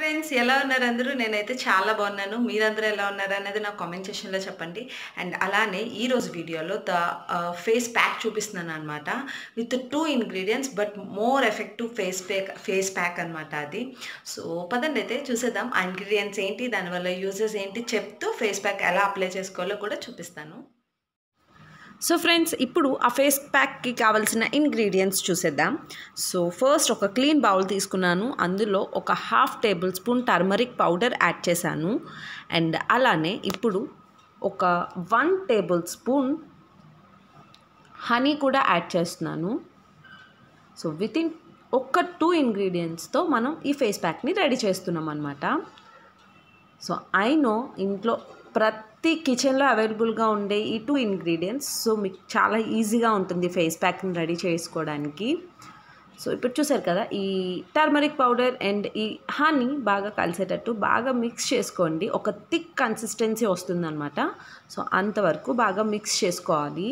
Friends ఎలా ఉన్నారు అందరూ? నేనైతే చాలా బాగున్నాను. మీరందరూ ఎలా ఉన్నారు అనేది నాకు కామెంట్ సెక్షన్‌లో చెప్పండి. అండ్ అలానే ఈరోజు వీడియోలో ఫేస్ ప్యాక్ చూపిస్తున్నాననమాట. With 2 ingredients but more effective face pack అనమాట అది. సో, పదండి అయితే చూసేద్దాం. ఆ ఇంగ్రీడియెంట్స్ ఏంటి? దానివల్ల యూజెస్ ఏంటి? చెప్తూ ఫేస్ ప్యాక్ ఎలా అప్లై చేసుకోవాలో కూడా చూపిస్తాను. సో ఫ్రెండ్స్, ఇప్పుడు ఆ ఫేస్ ప్యాక్కి కావాల్సిన ఇంగ్రీడియంట్స్ చూసేద్దాం. సో ఫస్ట్ ఒక క్లీన్ బౌల్ తీసుకున్నాను. అందులో ఒక ½ tablespoon turmeric powder add చేశాను. అండ్ అలానే ఇప్పుడు ఒక 1 టేబుల్ స్పూన్ హనీ కూడా యాడ్ చేస్తున్నాను. సో వితిన్ ఒక 2 ఇంగ్రీడియంట్స్తో మనం ఈ ఫేస్ ప్యాక్ని రెడీ చేస్తున్నాం అన్నమాట. సో ఐ నో ఇంట్లో ప్రతి కిచెన్లో అవైలబుల్గా ఉండే ఈ 2 ఇంగ్రీడియంట్స్. సో మీకు చాలా ఈజీగా ఉంటుంది ఫేస్ ప్యాక్ని రెడీ చేసుకోవడానికి. సో ఇప్పుడు చూసారు కదా, ఈ టర్మరిక్ పౌడర్ అండ్ ఈ హనీ బాగా కలిసేటట్టు బాగా మిక్స్ చేసుకోండి. ఒక థిక్ కన్సిస్టెన్సీ వస్తుందన్నమాట. సో అంతవరకు బాగా మిక్స్ చేసుకోవాలి.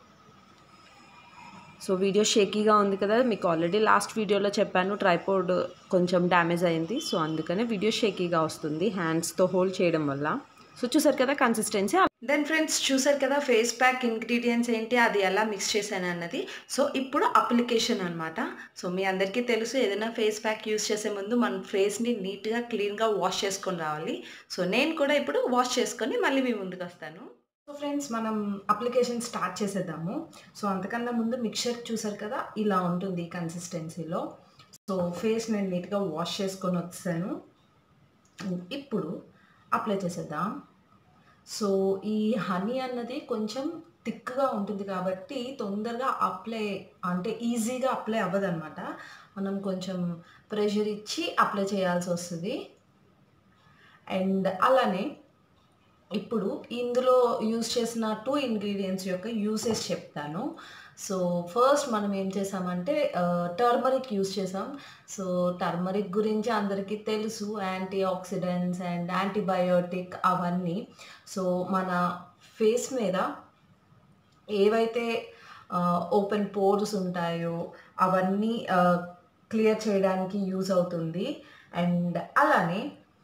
సో వీడియో షేకీగా ఉంది కదా, మీకు ఆల్రెడీ లాస్ట్ వీడియోలో చెప్పాను ట్రైపాడ్ కొంచెం డ్యామేజ్ అయింది. సో అందుకనే వీడియో షేకీగా వస్తుంది హ్యాండ్స్తో హోల్డ్ చేయడం వల్ల. సో చూసారు కదా కన్సిస్టెన్సీ. దెన్ ఫ్రెండ్స్, చూసారు కదా ఫేస్ ప్యాక్ ఇంగ్రీడియంట్స్ ఏంటి, అది ఎలా మిక్స్ చేశాను అన్నది. సో ఇప్పుడు అప్లికేషన్ అనమాట. సో మీ అందరికీ తెలుసు, ఏదైనా ఫేస్ ప్యాక్ యూస్ చేసే ముందు మన ఫేస్ని నీట్గా క్లీన్గా వాష్ చేసుకొని రావాలి. సో నేను కూడా ఇప్పుడు వాష్ చేసుకొని మళ్ళీ మీ ముందుకు వస్తాను. సో ఫ్రెండ్స్, మనం అప్లికేషన్ స్టార్ట్ చేసేద్దాము. సో అంతకన్నా ముందు మిక్చర్ చూసారు కదా, ఇలా ఉంటుంది ఈ కన్సిస్టెన్సీలో. సో ఫేస్ నేను నీట్గా వాష్ చేసుకొని వచ్చాను. ఇప్పుడు అప్లై చేసేద్దాం. సో ఈ హనీ అన్నది కొంచెం థిక్గా ఉంటుంది కాబట్టి తొందరగా ఈజీగా అప్లై అవ్వదు అనమాట. మనం కొంచెం ప్రెషర్ ఇచ్చి అప్లై చేయాల్సి వస్తుంది. అండ్ అలానే ఇప్పుడు ఇందులో యూజ్ చేసిన 2 ఇంగ్రీడియంట్స్ యొక్క యూసేజ్ చెప్తాను. సో ఫస్ట్ మనం ఏం చేసామంటే టర్మరిక్ యూజ్ చేసాం. సో టర్మరిక్ గురించి అందరికీ తెలుసు, యాంటీ ఆక్సిడెంట్స్ అండ్ యాంటీబయోటిక్ అవన్నీ. సో మన ఫేస్ మీద ఏవైతే ఓపెన్ పోర్స్ ఉంటాయో అవన్నీ క్లియర్ చేయడానికి యూజ్ అవుతుంది. అండ్ అలానే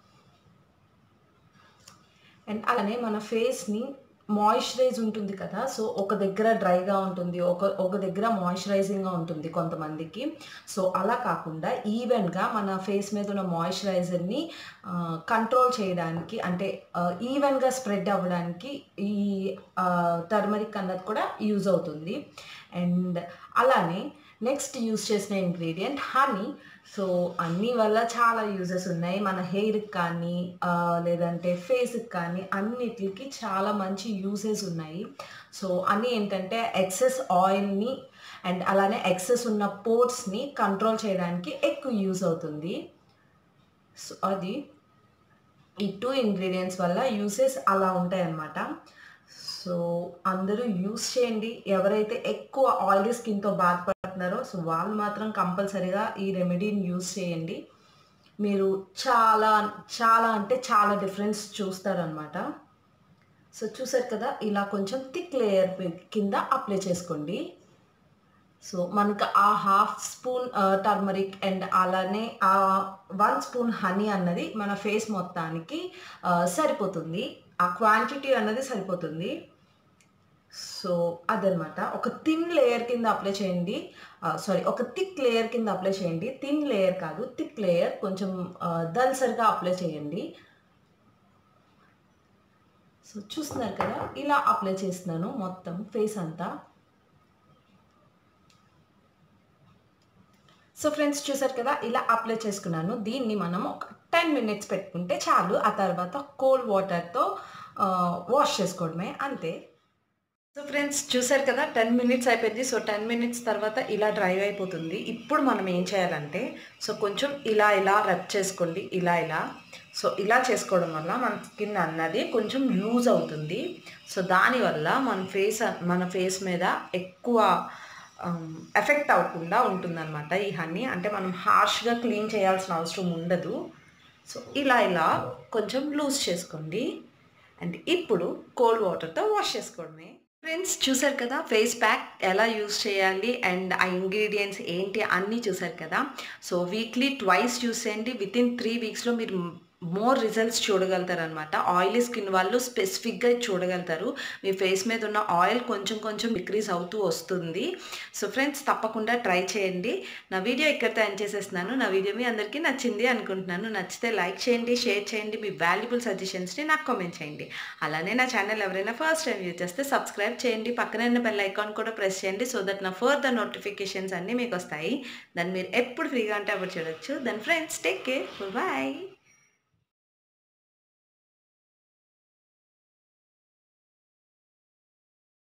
మన ఫేస్ని మాయిశ్చరైజ్ ఉంటుంది కదా. సో ఒక దగ్గర డ్రైగా ఉంటుంది, ఒక దగ్గర మాయిశ్చరైజింగ్గా ఉంటుంది కొంతమందికి. సో అలా కాకుండా ఈవెన్గా మన ఫేస్ మీద ఉన్న మాయిశ్చరైజర్ని కంట్రోల్ చేయడానికి, అంటే ఈవెన్గా స్ప్రెడ్ అవ్వడానికి ఈ టర్మరిక్ అన్నది కూడా యూజ్ అవుతుంది. అండ్ అలానే నెక్స్ట్ యూజ్ చేసిన ఇంగ్రీడియంట్ హనీ. సో అన్నీ వల్ల చాలా యూజెస్ ఉన్నాయి. మన హెయిర్కి కానీ లేదంటే ఫేస్కి కానీ అన్నిటికి చాలా మంచి యూజెస్ ఉన్నాయి. సో అన్నీ ఏంటంటే ఎక్సెస్ ఆయిల్ని అండ్ అలానే ఎక్సెస్ ఉన్న పోర్స్ని కంట్రోల్ చేయడానికి ఎక్కువ యూజ్ అవుతుంది. సో అది ఈ 2 ఇంగ్రీడియంట్స్ వల్ల యూసెస్ అలా ఉంటాయి అన్నమాట. సో అందరూ యూస్ చేయండి. ఎవరైతే ఎక్కువ ఆయిలీ స్కిన్తో బాధపడుతున్నారో సో వాళ్ళు మాత్రం కంపల్సరీగా ఈ రెమెడీని యూస్ చేయండి. మీరు చాలా చాలా అంటే చాలా డిఫరెన్స్ చూస్తారనమాట. సో చూసారు కదా, ఇలా కొంచెం థిక్ లేయర్ కింద అప్లై చేసుకోండి. సో మనకు ఆ ½ స్పూన్ టర్మరిక్ అండ్ అలానే ఆ 1 స్పూన్ హనీ అన్నది మన ఫేస్ మొత్తానికి సరిపోతుంది. ఆ క్వాంటిటీ అన్నది సరిపోతుంది. సో అదనమాట. ఒక థిన్ లేయర్ కింద అప్లై చేయండి. ఒక థిక్ లేయర్ కింద అప్లై చేయండి. థిన్ లేయర్ కాదు, థిక్ లేయర్. కొంచెం దల్సరిగా అప్లై చేయండి. సో చూస్తున్నారు కదా, ఇలా అప్లై చేస్తున్నాను మొత్తం ఫేస్ అంతా. సో ఫ్రెండ్స్, చూసారు కదా, ఇలా అప్లై చేసుకున్నాను. దీన్ని మనం ఒక 10 మినిట్స్ పెట్టుకుంటే చాలు. ఆ తర్వాత కోల్డ్ వాటర్తో వాష్ చేసుకోవడమే, అంతే. సో ఫ్రెండ్స్, చూసారు కదా 10 మినిట్స్ అయిపోయింది. సో 10 మినిట్స్ తర్వాత ఇలా డ్రై అయిపోతుంది. ఇప్పుడు మనం ఏం చేయాలంటే సో కొంచెం ఇలా రబ్ చేసుకోండి, ఇలా. సో ఇలా చేసుకోవడం వల్ల మన స్కిన్ అన్నది కొంచెం లూజ్ అవుతుంది. సో దానివల్ల మన ఫేస్ మీద ఎక్కువ ఎఫెక్ట్ అవ్వకుండా ఉంటుందన్నమాట ఈ హనీ. అంటే మనం హార్ష్గా క్లీన్ చేయాల్సిన అవసరం ఉండదు. సో ఇలా కొంచెం లూజ్ చేసుకోండి. అండ్ ఇప్పుడు కోల్డ్ వాటర్తో వాష్ చేసుకోవడమే. ఫ్రెండ్స్ చూసారు కదా ఫేస్ ప్యాక్ ఎలా యూజ్ చేయాలి అండ్ ఆ ఇంగ్రీడియంట్స్ ఏంటి అన్నీ చూసారు కదా. సో వీక్లీ ట్వైస్ యూస్ చేయండి. వితిన్ 3 వీక్స్‌లో మీరు మోర్ రిజల్ట్స్ చూడగలుగుతారనమాట. ఆయిలీ స్కిన్ వాళ్ళు స్పెసిఫిక్‌గా చూడగలుగుతారు. మీ ఫేస్ మీద ఉన్న ఆయిల్ కొంచెం కొంచెం డిక్రీజ్ అవుతూ వస్తుంది. సో ఫ్రెండ్స్ తప్పకుండా ట్రై చేయండి. నా వీడియో ఇక్కడితో ఎండ్ చేసేస్తున్నాను. నా వీడియో మీ అందరికీ నచ్చింది అనుకుంటున్నాను. నచ్చితే లైక్ చేయండి, షేర్ చేయండి. మీ వాల్యుబుల్ సజెషన్స్‌ని నాకు కామెంట్ చేయండి. అలానే నా ఛానల్ ఎవరైనా ఫస్ట్ టైం వ్యూ చేస్తే సబ్స్క్రైబ్ చేయండి. పక్కనే ఉన్న బెల్ ఐకాన్ కూడా ప్రెస్ చేయండి. సో దట్ నా ఫర్దర్ నోటిఫికేషన్స్ అన్నీ మీకొస్తాయి. దాన్ని మీరు ఎప్పుడు ఫ్రీగా ఉంటే అప్పుడు చూడొచ్చు. Then friends take care. Bye.